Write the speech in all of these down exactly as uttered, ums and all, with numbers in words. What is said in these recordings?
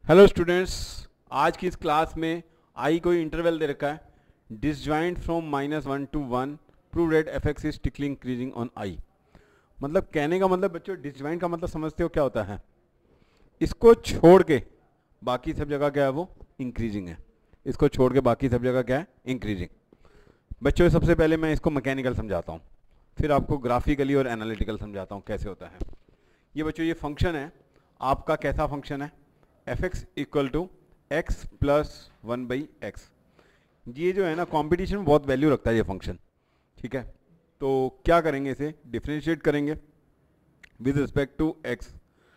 Hello students, आज की इस क्लास में आई कोई इंटरवल दे रखा है, disjoint from minus one to one, prove that f x is strictly increasing on I. मतलब कहने का मतलब बच्चों, डिसजॉइंट का मतलब समझते हो क्या होता है? इसको छोड़ के बाकी सब जगह क्या है, वो इंक्रीजिंग है। इसको छोड़ के बाकी सब जगह क्या है, इंक्रीजिंग। बच्चों सबसे पहले मैं इसको मैकेनिकल समझाता हूँ, फिर आपको ग्राफिकली और एनालिटिकल समझाता हूँ कैसे होता है। ये बच्चों ये फंक्शन है आपका, कैसा फंक्शन है? F x equal to x plus one by x. ये जो है ना, कंपटीशन में बहुत वैल्यू रखता है ये फंक्शन, ठीक है। तो क्या करेंगे, इसे डिफ्रेंशिएट करेंगे विद रिस्पेक्ट टू एक्स।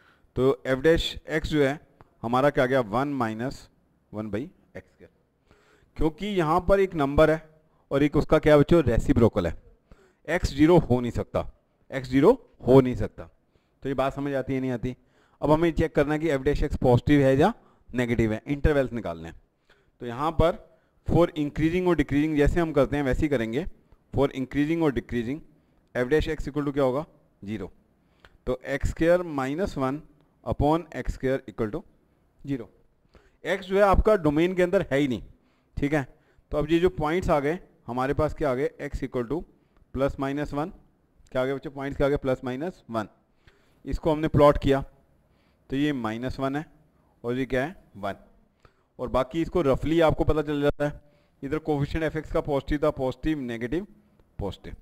तो एफ डैश एक्स जो है हमारा क्या गया, one minus one by x गया, क्योंकि यहाँ पर एक नंबर है और एक उसका क्या बच्चों, रेसिप्रोकल है। एक्स जीरो हो नहीं सकता, एक्स जीरो हो नहीं सकता। तो ये बात समझ आती है नहीं आती? अब हमें चेक करना है कि एफ डैश एक्स पॉजिटिव है या नेगेटिव है, इंटरवल्स निकालने हैं। तो यहाँ पर फॉर इंक्रीजिंग और डिक्रीजिंग जैसे हम करते हैं वैसे ही करेंगे। फॉर इंक्रीजिंग और decreasing f dash x equal to क्या होगा, जीरो। तो x square minus one upon x square equal to zero. X जो है आपका डोमेन के अंदर है ही नहीं, ठीक है। तो अब ये जो पॉइंट्स आ गए हमारे पास, क्या आ गए, x equal to plus minus one, क्या आ गया बच्चों, पॉइंट्स क्या आ गए, प्लस माइनस वन। इसको हमने प्लॉट किया तो ये माइनस वन है और ये क्या है, वन। और बाकी इसको रफली आपको पता चल जाता है, इधर कोफिशिएंट एफ एक्स का पॉजिटिव था, पॉजिटिव नेगेटिव पॉजिटिव।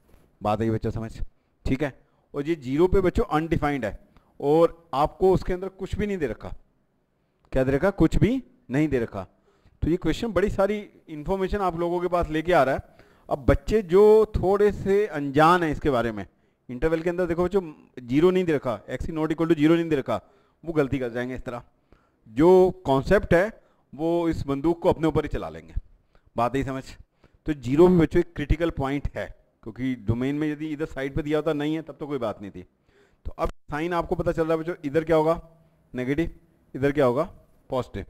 बात आई बच्चों समझ, ठीक है। और ये जीरो पे बच्चों अनडिफाइंड है और आपको उसके अंदर कुछ भी नहीं दे रखा। क्या दे रखा, कुछ भी नहीं दे रखा। तो ये क्वेश्चन बड़ी सारी इंफॉर्मेशन आप लोगों के पास लेके आ रहा है। अब बच्चे जो थोड़े से अनजान है इसके बारे में, इंटरवल के अंदर देखो बच्चों जीरो नहीं दे रखा, x not equal to zero नहीं दे रखा, वो गलती कर जाएंगे इस तरह। जो कॉन्सेप्ट है वो इस बंदूक को अपने ऊपर ही चला लेंगे। बात ही समझ। तो जीरो में बच्चों एक क्रिटिकल पॉइंट है, क्योंकि डोमेन में यदि इधर साइड पे दिया होता नहीं है तब तो कोई बात नहीं थी। तो अब साइन आपको पता चल रहा है बच्चों, इधर क्या होगा नेगेटिव, इधर क्या होगा पॉजिटिव।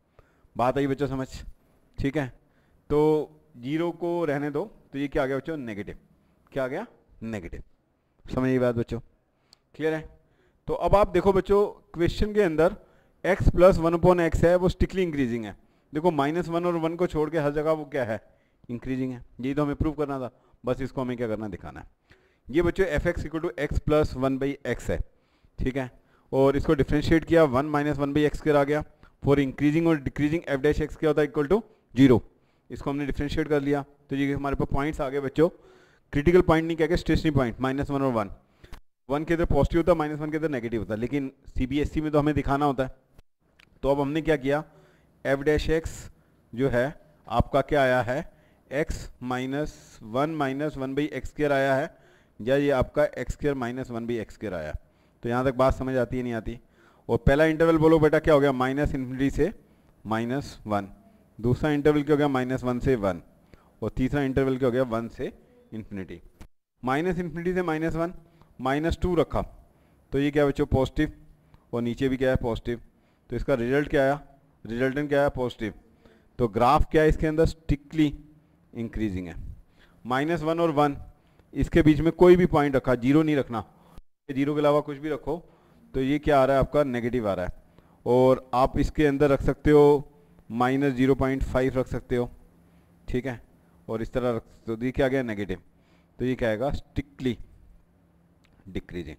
बात आई बच्चों समझ, ठीक है। तो जीरो को रहने दो, तो ये क्या आ गया बच्चों, नेगेटिव। क्या आ गया, नेगेटिव। समझ ये बात बच्चों, क्लियर है? तो अब आप देखो बच्चों, क्वेश्चन के अंदर x plus one upon x है, वो स्टिकली इंक्रीजिंग है। देखो माइनस वन और वन को छोड़ के हर जगह वो क्या है, इंक्रीजिंग है। यही तो हमें प्रूव करना था, बस इसको हमें क्या करना, दिखाना है। ये बच्चों f x equal to x plus one by x है, ठीक है। और इसको डिफ्रेंशिएट किया, one minus one by x square आ गया। फॉर इंक्रीजिंग और डिक्रीजिंग एफ डैश एक्स क्या होता है, इक्वल टू जीरो। इसको हमने डिफ्रेंशिएट कर लिया तो ये हमारे पास पॉइंट्स आ गए बच्चों। क्रिटिकल पॉइंट नहीं, क्या क्या स्टेशनरी पॉइंट, माइनस वन और वन। वन के इधर पॉजिटिव होता है, माइनस वन के इधर नेगेटिव होता है, लेकिन सीबीएसई में तो हमें दिखाना होता है। तो अब हमने क्या किया, एफ डैश एक्स जो है आपका क्या आया है, x minus one minus one by x square आया है, या ये आपका x square minus one by x square आया। तो यहाँ तक बात समझ आती है नहीं आती? और पहला इंटरवल बोलो बेटा क्या हो गया, माइनस इन्फिनिटी से माइनस वन। दूसरा इंटरवल क्या हो गया, माइनस वन से वन। और तीसरा इंटरवल क्या हो गया, वन से इन्फिनिटी। माइनस इन्फिनिटी से माइनस वन, माइनस टू रखा तो ये क्या बच्चों, पॉजिटिव। और नीचे भी क्या है, पॉजिटिव। तो इसका रिजल्ट क्या आया, रिजल्टेंट क्या है, पॉजिटिव। तो ग्राफ क्या है इसके अंदर, स्टिकली इंक्रीजिंग है। माइनस वन और वन, इसके बीच में कोई भी पॉइंट रखा, जीरो नहीं रखना, जीरो के अलावा कुछ भी रखो तो ये क्या आ रहा है आपका, नेगेटिव आ रहा है। और आप इसके अंदर रख सकते हो माइनस जीरो पॉइंट फाइव रख सकते हो, ठीक है। और इस तरह रख सकते हो, तो ये क्या आ गया, नेगेटिव। तो ये क्या आएगा, स्टिकली डिक्रीजिंग।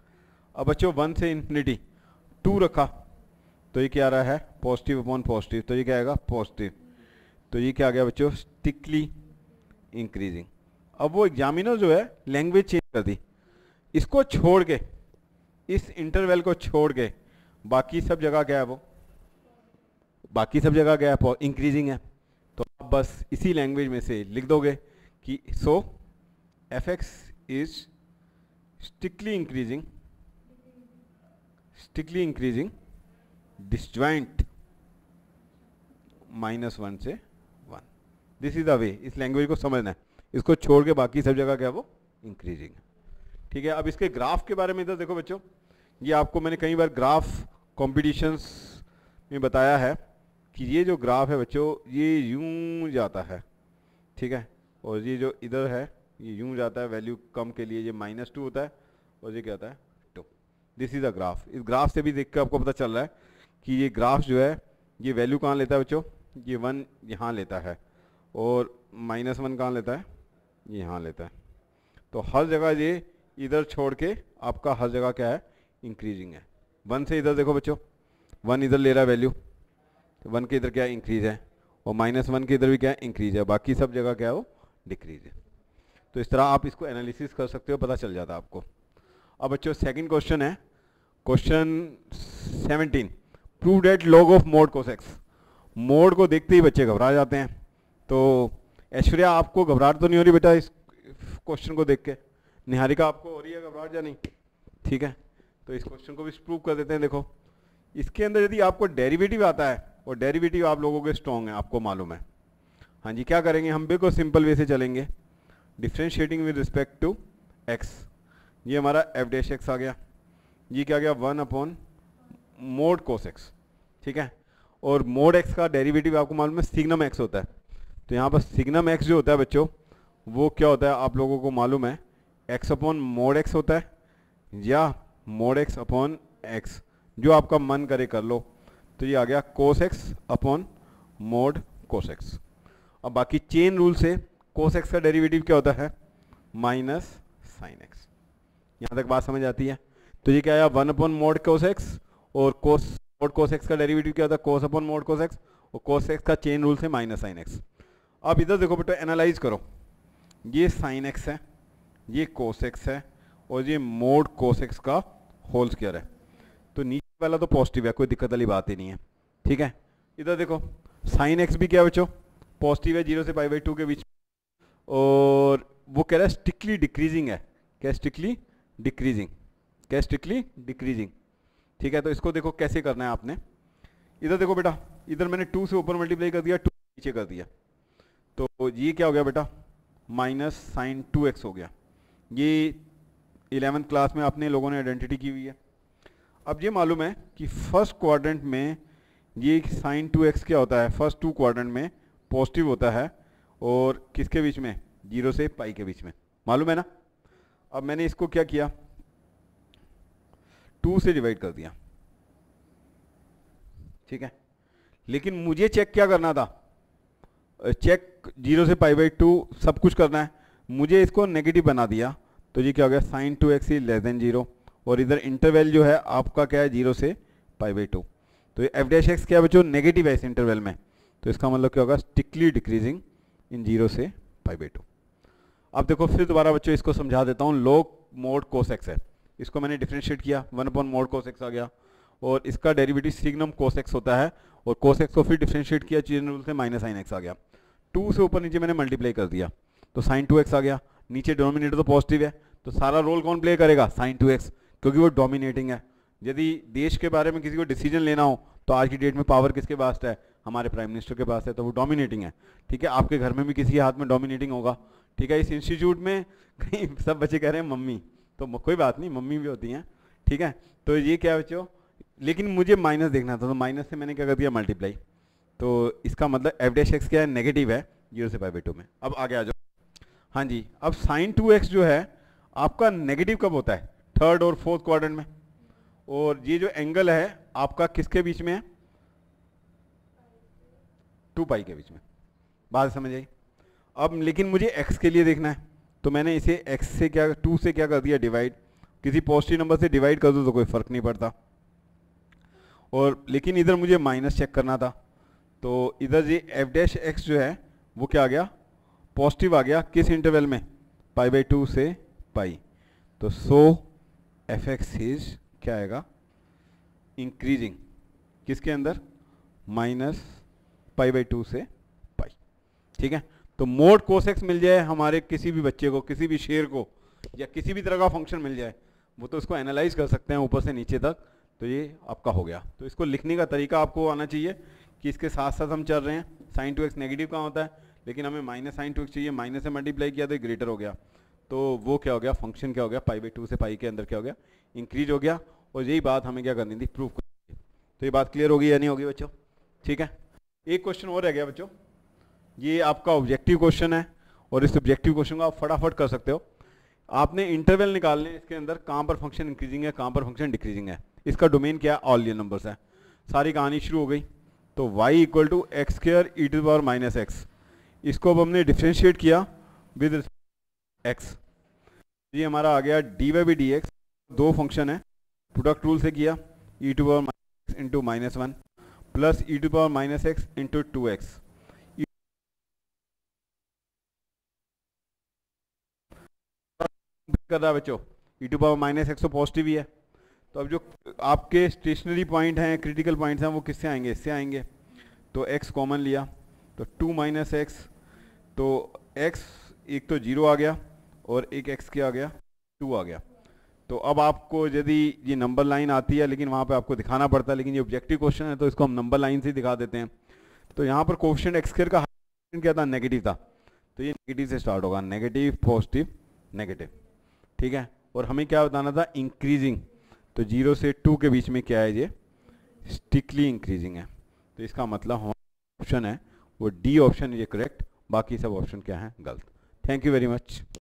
अब बच्चों वन से इन्फिनिटी टू रखा तो ये क्या आ रहा है, पॉजिटिव अपॉन पॉजिटिव। तो ये क्या आएगा, पॉजिटिव। तो ये क्या आ गया बच्चों, स्टिकली इंक्रीजिंग। अब वो एग्जामिनर जो है लैंग्वेज चेंज कर दी, इसको छोड़ के, इस इंटरवल को छोड़ के बाकी सब जगह क्या है, वो बाकी सब जगह क्या है, इंक्रीजिंग है। तो आप बस इसी लैंग्वेज में से लिख दोगे कि so f x is strictly increasing, strictly increasing disjoint minus one से one. This is the way, इस लैंग्वेज को समझना है। इसको छोड़ के बाकी सब जगह क्या वो इंक्रीजिंग है, ठीक है। अब इसके ग्राफ के बारे में इधर देखो बच्चों, ये आपको मैंने कई बार ग्राफ कॉम्पिटिशन्स में बताया है कि ये जो ग्राफ है बच्चों, ये यूं जाता है, ठीक है। और ये जो इधर है ये यूं जाता है, वैल्यू कम के लिए ये माइनस टू होता है और ये क्या होता है, two. This is a graph. इस ग्राफ से भी देख कर आपको पता चल रहा है कि ये ग्राफ जो है ये वैल्यू कहाँ लेता है बच्चों, ये वन यहाँ लेता है और माइनस वन कहाँ लेता है, ये यहाँ लेता है। तो हर जगह ये इधर छोड़ के आपका हर जगह क्या है, इंक्रीजिंग है। वन से इधर देखो बच्चों, वन इधर ले रहा है वैल्यू, तो वन के इधर क्या इंक्रीज है, और माइनस वन के इधर भी क्या है, इंक्रीज है। बाकी सब जगह क्या है, वो डिक्रीज है। तो इस तरह आप इसको एनालिसिस कर सकते हो, पता चल जाता है आपको। अब बच्चों सेकंड क्वेश्चन है, question seventeen, prove that log of mod cos x. Mod को देखते ही बच्चे घबरा जाते हैं। तो ऐश्वर्या आपको घबराहट तो नहीं हो रही बेटा इस क्वेश्चन को देख के? निहारिका आपको हो रही है घबराहट या नहीं? ठीक है, तो इस क्वेश्चन को भी प्रूव कर देते हैं। देखो इसके अंदर यदि आपको डेरिवेटिव आता है, और डेरिवेटिव आप लोगों के स्ट्रॉन्ग है, आपको मालूम है। हाँ जी, क्या करेंगे हम, बिल्कुल सिंपल वे से चलेंगे, differentiating with respect to x. ये हमारा एफ डैश एक्स आ गया, ये क्या गया, one upon mod cos x. ठीक है, और मोड एक्स का डेरिवेटिव आपको मालूम है सिग्नम एक्स होता है। तो यहाँ पर सिग्नम एक्स जो होता है बच्चों, वो क्या होता है आप लोगों को मालूम है, एक्स अपॉन मोड एक्स होता है, या मोड एक्स अपॉन एक्स, जो आपका मन करे कर लो। तो ये आ गया cos x upon mod cos x. अब बाकी चेन रूल से कोस एक्स का डेरिवेटिव क्या होता है, माइनस साइन एक्स। यहाँ तक बात समझ आती है? तो ये क्या आया, one upon mod cos x, और कोस मोड कोस एक्स का डेरिवेटिव क्या होता है, cos upon mod cos x, और कोस एक्स का चेन रूल से माइनस साइन एक्स। अब इधर देखो बेटा, एनालाइज करो, ये साइन एक्स है, ये कोस एक्स है, और ये मोड कोस एक्स का होल स्क्वायर है। तो नीचे वाला तो पॉजिटिव है, कोई दिक्कत वाली बात ही नहीं है। ठीक है, इधर देखो साइन एक्स भी क्या है बच्चों, पॉजिटिव है, जीरो से पाई बाई टू के बीच, और वो कह रहा है स्ट्रिक्टली डिक्रीजिंग है। क्या स्ट्रिक्टली डिक्रीजिंग, क्या स्ट्रिक्टली डिक्रीजिंग। ठीक है, तो इसको देखो कैसे करना है आपने। इधर देखो बेटा, इधर मैंने टू से ऊपर मल्टीप्लाई कर दिया, टू नीचे कर दिया, तो ये क्या हो गया बेटा, माइनस साइन टू एक्स हो गया। ये इलेवेंथ क्लास में अपने लोगों ने आइडेंटिटी की हुई है। अब ये मालूम है कि फर्स्ट क्वाड्रेंट में ये साइन टू एक्स क्या होता है, फर्स्ट टू क्वाड्रेंट में पॉजिटिव होता है, और किसके बीच में, जीरो से पाई के बीच में, मालूम है ना। अब मैंने इसको क्या किया, टू से डिवाइड कर दिया। ठीक है, लेकिन मुझे चेक क्या करना था, चेक जीरो से पाई बाई टू सब कुछ करना है, मुझे इसको नेगेटिव बना दिया। तो ये क्या हो गया, sine two x is less than zero, और इधर इंटरवल जो है आपका क्या है, जीरो से पाई बाई टू। तो ये एफ डैश एक्स क्या है बच्चों, नेगेटिव है इस इंटरवल में। तो इसका मतलब क्या होगा, स्ट्रिक्टली डिक्रीजिंग इन जीरो से पाई बाई टू। अब देखो फिर दोबारा बच्चों इसको समझा देता हूँ। लॉग मोड कोस एक्स है, इसको मैंने डिफरेंशिएट किया, one upon mod cos x आ गया, और इसका डेरिवेटिव सिग्नम कोस एक्स होता है, और कोस एक्स को फिर डिफरेंशिएट किया चेन रूल से, माइनस साइन एक्स आ गया। टू से ऊपर नीचे मैंने मल्टीप्लाई कर दिया, तो साइन टू एक्स आ गया। नीचे डिनोमिनेटर तो पॉजिटिव है, तो सारा रोल कौन प्ले करेगा, साइन टू एक्स, क्योंकि वो डोमिनेटिंग है। यदि देश के बारे में किसी को डिसीजन लेना हो तो आज की डेट में पावर किसके पास है, हमारे प्राइम मिनिस्टर के पास है, तो वो डोमिनेटिंग है। ठीक है, आपके घर में भी किसी के हाथ में डोमिनेटिंग होगा। ठीक है, इस इंस्टीट्यूट में कहीं सब बच्चे कह रहे हैं मम्मी, तो कोई बात नहीं, मम्मी भी होती हैं। ठीक है, तो ये क्या बच्चों, लेकिन मुझे माइनस देखना था, तो माइनस से मैंने क्या कर दिया, मल्टीप्लाई। तो इसका मतलब एफ डैश एक्स क्या है, नेगेटिव है जीरो से पाई बाई टू में। अब आगे आ जाओ। हाँ जी, अब साइन टू एक्स जो है आपका नेगेटिव कब होता है, थर्ड और फोर्थ क्वाड्रेंट में, और ये जो एंगल है आपका किसके बीच में है, टू पाई के बीच में। बात समझ आई? अब लेकिन मुझे x के लिए देखना है, तो मैंने इसे x से क्या, टू से क्या कर दिया, डिवाइड। किसी पॉजिटिव नंबर से डिवाइड कर दो तो कोई फर्क नहीं पड़ता। और लेकिन इधर मुझे माइनस चेक करना था, तो इधर ये एफ डैश एक्स जो है वो क्या आ गया, पॉजिटिव आ गया। किस इंटरवल में, पाई बाई टू से पाई। तो सो एफ एक्स इज क्या आएगा, इंक्रीजिंग, किसके अंदर, माइनस पाई बाई टू से पाई। ठीक है, तो मोड कोस एक्स मिल जाए हमारे किसी भी बच्चे को, किसी भी शेर को, या किसी भी तरह का फंक्शन मिल जाए, वो तो इसको एनालाइज कर सकते हैं ऊपर से नीचे तक। तो ये आपका हो गया। तो इसको लिखने का तरीका आपको आना चाहिए कि इसके साथ साथ हम चल रहे हैं। साइन टू एक्स नेगेटिव कहाँ होता है, लेकिन हमें माइनस साइन टू एक्स चाहिए, माइनस से मल्टीप्लाई किया तो ग्रेटर हो गया। तो वो क्या हो गया, फंक्शन क्या हो गया, पाई बाई टू से पाई के अंदर क्या हो गया, इंक्रीज हो गया। और यही बात हमें क्या करनी थी, प्रूफ करनी थी। तो ये बात क्लियर होगी या नहीं होगी बच्चों? ठीक है, एक क्वेश्चन और रह गया बच्चों, ये आपका ऑब्जेक्टिव क्वेश्चन है, और इस ऑब्जेक्टिव क्वेश्चन को आप फटाफट कर सकते हो। आपने इंटरवल निकालने, इसके अंदर कहाँ पर फंक्शन इंक्रीजिंग है, कहाँ पर फंक्शन डिक्रीजिंग है। इसका डोमेन क्या है, ऑल रियल नंबर्स है। सारी कहानी शुरू हो गई। तो y equal to x square e to power minus x, इसको अब हमने डिफ्रेंशिएट किया विद x, ये हमारा आ गया d y by d x, दो फंक्शन है प्रोडक्ट रूल से किया, e to power minus x into minus one plus e to power minus x into two x. कर रहा है बच्चों, e to power minus x तो पॉजिटिव ही है, तो अब जो आपके स्टेशनरी पॉइंट हैं, क्रिटिकल पॉइंट्स हैं, वो किससे आएंगे, इससे आएंगे। तो x कॉमन लिया तो टू माइनस एक्स, तो x एक तो जीरो आ गया और एक x क्या आ गया, टू आ गया। तो अब आपको यदि ये नंबर लाइन आती है, लेकिन वहाँ पे आपको दिखाना पड़ता है, लेकिन ये ऑब्जेक्टिव क्वेश्चन है तो इसको हम नंबर लाइन से ही दिखा देते हैं। तो यहाँ पर कोफिशिएंट एक्स स्क्वायर का क्या था, नेगेटिव था, तो ये नेगेटिव से स्टार्ट होगा, नेगेटिव पॉजिटिव नेगेटिव, ठीक है। और हमें क्या बताना था, इंक्रीजिंग, तो जीरो से टू के बीच में क्या है, ये स्टिकली इंक्रीजिंग है। तो इसका मतलब ऑप्शन है वो डी ऑप्शन ये करेक्ट, बाकी सब ऑप्शन क्या है गलत। Thank you very much.